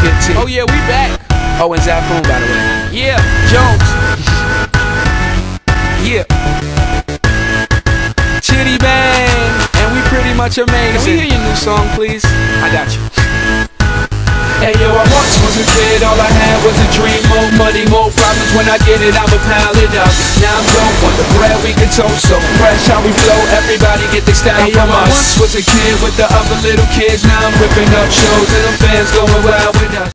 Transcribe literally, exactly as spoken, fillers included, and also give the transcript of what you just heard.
Skip T. Oh yeah, we back. Oh, and Zaphoon, by the way. Yeah, Jones. Yeah. Chitty Bang. And we pretty much amazing. Can we hear your new song, please? I got you. Hey yo, I once was a kid, all I had was a dream. More money, more problems, when I get it, I'ma pile it up. Now I'm broke on the bread we can toast, so fresh how we flow, everybody get the style hey, from yo, us. I once was a kid with the other little kids, now I'm ripping up shows and them fans going wild with us.